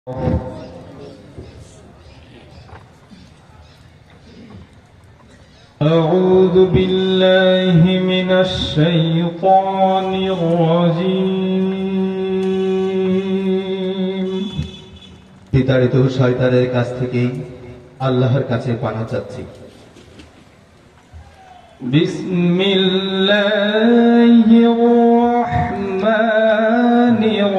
أعوذ بالله من الشيطان الرجيم বিতাড়িত শয়তানের কাছ থেকে আল্লাহর কাছে পানা চাচ্ছি। বিসমিল্লাহির রহমানির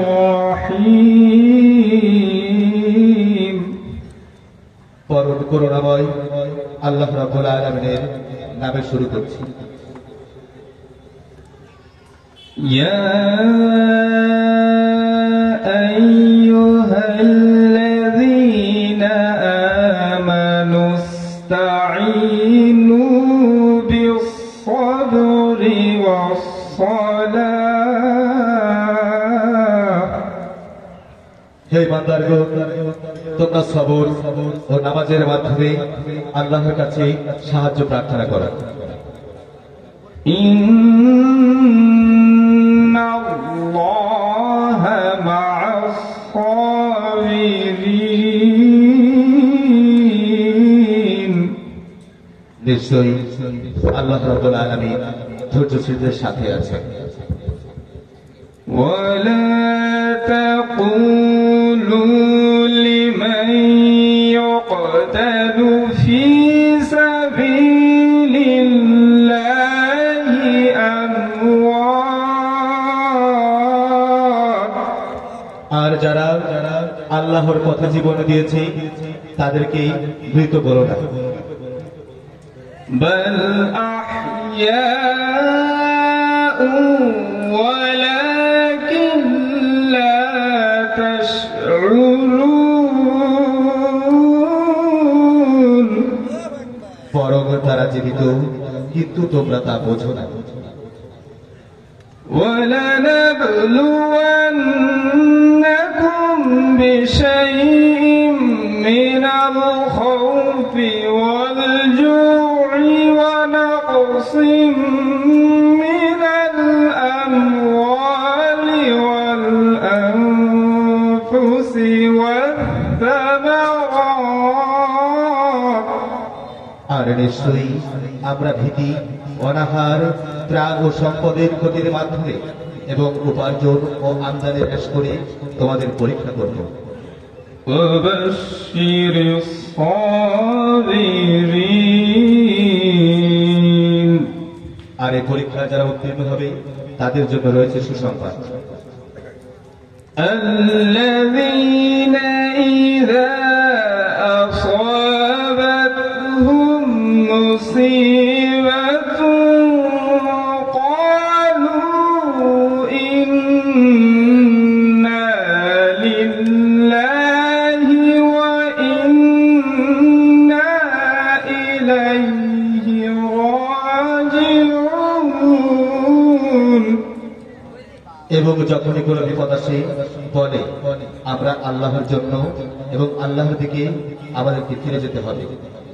রহিম। পরম করুণাময় আল্লাহ রাব্বুল আলামিনের নামে শুরু করছি। ইয়া আইয়ুহাল্লাযীনা আমানুস্তাঈনু বিস-সাবরি ওয়াস-সালাহ। হে ইমানদারগণ, তোমরা সবর ও নামাজের মাধ্যমে আল্লাহর কাছে সাহায্য প্রার্থনা করো। ইন্নাল্লাহা মা'আস-সাবিরিন। নিশ্চয়ই আল্লাহ রাব্বুল আলামিন ধৈর্যশীলদের সাথে আছেন। ওয়ালা তাকুলু লিমান ইউকতালু ফি সাবিলিল্লাহি আমওয়াত। আর যারা আল্লাহর পথে জীবন দিয়েছে তাদেরকে মৃত বলো না, বাল আহইয়াউ ওয়ালাকিন লা তাশউরুন। বরং তারা জীবিত, কিন্তু তোমরা তা বোঝো না। وَلَنَبْلُوَنَّكُمْ بِشَيْءٍ مِّنَ الْخَوْفِ وَالْجُوعِ وَنَقْصٍ مِّنَ الْأَمْوَالِ وَالْأَنفُسِ وَالثَّمَرَاتِ। আর নিশ্চয়ই আমরা ভীতি, অনাহার, ত্রাণ ও সম্পদের ক্ষতির মাধ্যমে এবং উপার্জন ও আমদানি হ্রাস করে তোমাদের পরীক্ষা করব। ওয়াবাশশিরিস সাবিরিন। আর এই পরীক্ষা যারা উত্তীর্ণ হবে তাদের জন্য রয়েছে সুসংবাদ। আল্লাযীনা ইযা আসাবাতহুম মুসিবাতুন ক্বালু ইন্না লিল্লাহি ওয়া ইন্না ইলাইহি রাজিউন। এবং যখনই কোনো বিপদ আসে বলে, আমরা আল্লাহর জন্য এবং আল্লাহর দিকে আমাদেরকে ফিরে যেতে হবে।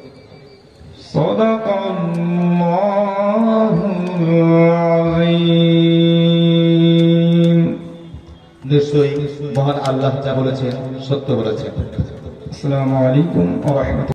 সাদাকাল্লাহুল আযীম। নিশ্চয়ই মহান আল্লাহ যা বলেছেন সত্য বলেছেন। আসসালামু আলাইকুম ওয়া রাহমাতুল্লাহ।